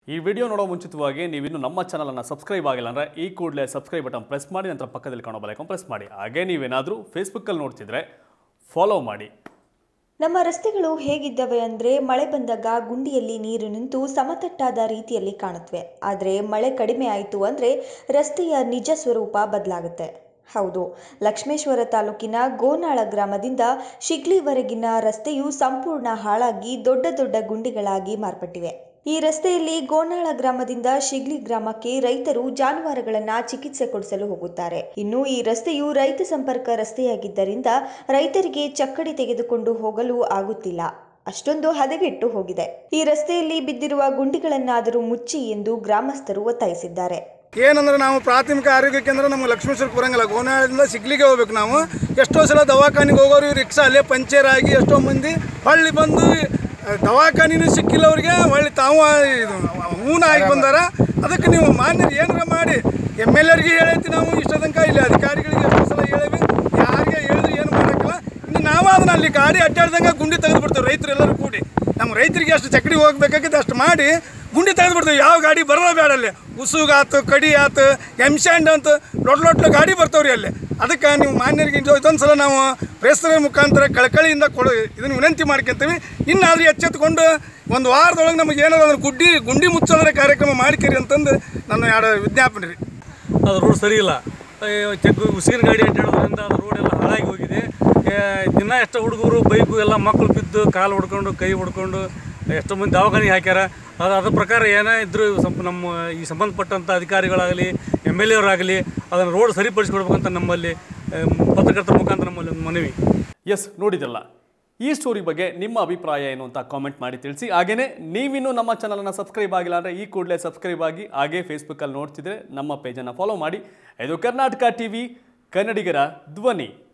ಈ ವಿಡಿಯೋ ನೋಡೋ ಮುಂಚಿತವಾಗಿ ನೀವು ಇನ್ನೂ ನಮ್ಮ ಚಾನೆಲ್ ಅನ್ನು ಸಬ್ಸ್ಕ್ರೈಬ್ ಆಗಿಲ್ಲ ಅಂದ್ರೆ ಈ ಕೂಡಲೇ ಸಬ್ಸ್ಕ್ರೈಬ್ ಬಟನ್ ಪ್ರೆಸ್ ಮಾಡಿ ನಂತರ ಪಕ್ಕದಲ್ಲಿ ಕಾಣೋ ಬೆಲ್ ಐಕಾನ್ ಪ್ರೆಸ್ ಮಾಡಿ. ಹಾಗೆ ನೀವೇನಾದರೂ ಫೇಸ್ಬುಕ್ ಅಲ್ಲಿ ನೋಡ್ತಿದ್ರೆ ಫಾಲೋ ಮಾಡಿ. ನಮ್ಮ ರಸ್ತೆಗಳು ಹೇಗಿದ್ದವೆ ಅಂದರೆ ಮಳೆ ಬಂದಾಗ ಗುಂಡಿಯಲ್ಲಿ ನೀರು ನಿಂತು ಸಮತಟ್ಟಾದ ರೀತಿಯಲ್ಲಿ ಕಾಣುತ್ತವೆ. ಆದರೆ ಮಳೆ ಕಡಿಮೆ ಆಯಿತು ಅಂದರೆ ರಸ್ತೆಯ ನಿಜ ಸ್ವರೂಪ ಬದಲಾಗುತ್ತೆ. ಹೌದು, ಲಕ್ಷ್ಮೇಶ್ವರ ತಾಲೂಕಿನ ಗೋನಾಳ ಗ್ರಾಮದಿಂದ ಶಿಗ್ಲಿವರೆಗಿನ ರಸ್ತೆಯು ಸಂಪೂರ್ಣ ಹಾಳಾಗಿ ದೊಡ್ಡ ದೊಡ್ಡ ಗುಂಡಿಗಳಾಗಿ ಮಾರ್ಪಟ್ಟಿವೆ. ಈ ರಸ್ತೆಯಲ್ಲಿ ಗೋನಾಳ ಗ್ರಾಮದಿಂದ ಶಿಗ್ಲಿ ಗ್ರಾಮಕ್ಕೆ ರೈತರು ಜಾನುವಾರುಗಳನ್ನ ಚಿಕಿತ್ಸೆ ಕೊಡಿಸಲು ಹೋಗುತ್ತಾರೆ. ಇನ್ನು ಈ ರಸ್ತೆಯು ರೈತ ಸಂಪರ್ಕ ರಸ್ತೆಯಾಗಿದ್ದರಿಂದ ರೈತರಿಗೆ ಚಕ್ಕಡಿ ತೆಗೆದುಕೊಂಡು ಹೋಗಲು ಆಗುತ್ತಿಲ್ಲ. ಅಷ್ಟೊಂದು ಹದಗೆಟ್ಟು ಹೋಗಿದೆ. ಈ ರಸ್ತೆಯಲ್ಲಿ ಬಿದ್ದಿರುವ ಗುಂಡಿಗಳನ್ನಾದರೂ ಮುಚ್ಚಿ ಎಂದು ಗ್ರಾಮಸ್ಥರು ಒತ್ತಾಯಿಸಿದ್ದಾರೆ. ಏನಂದ್ರೆ ನಾವು ಪ್ರಾಥಮಿಕ ಆರೋಗ್ಯ ಕೇಂದ್ರ ನಮ್ಮ ಲಕ್ಷ್ಮೇಶ್ವರಕ್ಕೆ ಬರಂಗಿಲ್ಲ. ಗೋನಾಳದಿಂದ ಶಿಗ್ಲಿಗೆ ಹೋಗ್ಬೇಕು. ನಾವು ಎಷ್ಟೋ ಸಲ ದವಾಖಾನಿಗೆ ಹೋಗೋರು ರಿಕ್ಷಾ ಅಲ್ಲೇ ಪಂಚರ್ ಆಗಿ ಎಷ್ಟೋ ಮಂದಿ ಹೊಳ್ಳಿ ಬಂದು ದವಾಖಾನಿನೂ ಸಿಕ್ಕಿಲ್ಲ ಅವ್ರಿಗೆ, ಹೊಳ್ಳಿ ತಾವು ಹೂನ ಆಗಿ ಬಂದಾರ. ಅದಕ್ಕೆ ನೀವು ಮಾನ್ಯರು ಏನಾರ ಮಾಡಿ MLA ಹೇಳೈತಿ. ನಾವು ಇಷ್ಟ ತನಕ ಇಲ್ಲಿ ಅಧಿಕಾರಿಗಳಿಗೆ ಎಷ್ಟೋ ಸಲ ಹೇಳೇವಿ, ಯಾರಿಗೆ ಹೇಳಿದ್ರು ಏನು ಮಾಡೋಕ್ಕಿಲ್ಲ. ಇನ್ನು ನಾವು ಅದನ್ನ ಅಲ್ಲಿ ಗಾಡಿ ಅಡ್ಡಾಡ್ದಂಗೆ ಗುಂಡಿ ತೆಗೆದು ಬಿಡ್ತೇವೆ. ರೈತರು ಎಲ್ಲರೂ ಕೂಡಿ ನಮ್ಮ ರೈತರಿಗೆ ಅಷ್ಟು ಚಕಡಿ ಹೋಗ್ಬೇಕಾಗಿತ್ತು ಅಷ್ಟು ಮಾಡಿ ಗುಂಡಿ ತೆಗೆದು ಬಿಡ್ತೇವೆ. ಯಾವ ಗಾಡಿ ಬರೋಲ್ಲ ಬೇಡ ಅಲ್ಲಿ. ಉಸುಗಾತು, ಕಡಿ ಆತು, ಎಮ್ಸ್ಯಾಂಡ್ ಅಂತ ಲೊಟ್ಲ ಗಾಡಿ ಬರ್ತಾವ್ರಿ ಅಲ್ಲಿ. ಅದಕ್ಕೆ ನೀವು ಮಾನ್ಯರಿಗೆ ಇದೊಂದು ಸಲ ನಾವು ಪ್ರೆಸ್ರ ಮುಖಾಂತರ ಕಳಕಳಿಯಿಂದ ಇದನ್ನು ವಿನಂತಿ ಮಾಡ್ಕೊತೀವಿ. ಇನ್ನಾದರೂ ಎಚ್ಚೆತ್ತುಕೊಂಡು ಒಂದು ವಾರದೊಳಗೆ ನಮಗೆ ಏನಾದ್ರು ಗುಂಡಿ ಮುಚ್ಚೋದ್ರ ಕಾರ್ಯಕ್ರಮ ಮಾಡಿಕರಿ ಅಂತಂದು ನನ್ನ ಎರಡು ವಿಜ್ಞಾಪನೆ ರೀ. ಅದು ರೋಡ್ ಸರಿ ಇಲ್ಲ. ಉಸಿರಿನ ಗಾಡಿ ಅಡ್ಡಾಡೋದ್ರಿಂದ ಅದು ರೋಡ್ ಎಲ್ಲ ಹಾಳಾಗಿ ಹೋಗಿದೆ. ದಿನ ಎಷ್ಟೋ ಹುಡುಗರು ಬೈಕು ಎಲ್ಲ ಮಕ್ಕಳು ಬಿದ್ದು ಕಾಲು ಹೊಡ್ಕೊಂಡು ಕೈ ಹೊಡ್ಕೊಂಡು ಎಷ್ಟೋ ಮಂದಿ ದವಾಖಾನೆಗೆ ಹಾಕ್ಯಾರ. ಅದ್ರ ಪ್ರಕಾರ ಏನೇ ಇದ್ದರೂ ನಮ್ಮ ಈ ಸಂಬಂಧಪಟ್ಟಂಥ ಅಧಿಕಾರಿಗಳಾಗಲಿ MLA ಅವರಾಗಲಿ ಅದನ್ನು ರೋಡ್ ಸರಿಪಡಿಸ್ಕೊಡ್ಬೇಕಂತ ನಮ್ಮಲ್ಲಿ ಪತ್ರಕರ್ತರ ಮುಖಾಂತರ ನಮ್ಮಲ್ಲಿ ಒಂದು ಮನವಿ. ಎಸ್, ನೋಡಿದ್ರಲ್ಲ, ಈ ಸ್ಟೋರಿ ಬಗ್ಗೆ ನಿಮ್ಮ ಅಭಿಪ್ರಾಯ ಏನು ಅಂತ ಕಾಮೆಂಟ್ ಮಾಡಿ ತಿಳಿಸಿ. ಹಾಗೆಯೇ ನೀವಿನ್ನೂ ನಮ್ಮ ಚಾನಲನ್ನು ಸಬ್ಸ್ಕ್ರೈಬ್ ಆಗಿಲ್ಲ ಅಂದರೆ ಈ ಕೂಡಲೇ ಸಬ್ಸ್ಕ್ರೈಬ್ ಆಗಿ. ಹಾಗೆ ಫೇಸ್ಬುಕ್ಕಲ್ಲಿ ನೋಡ್ತಿದ್ರೆ ನಮ್ಮ ಪೇಜನ್ನು ಫಾಲೋ ಮಾಡಿ. ಇದು ಕರ್ನಾಟಕ TV, ಕನ್ನಡಿಗರ ಧ್ವನಿ.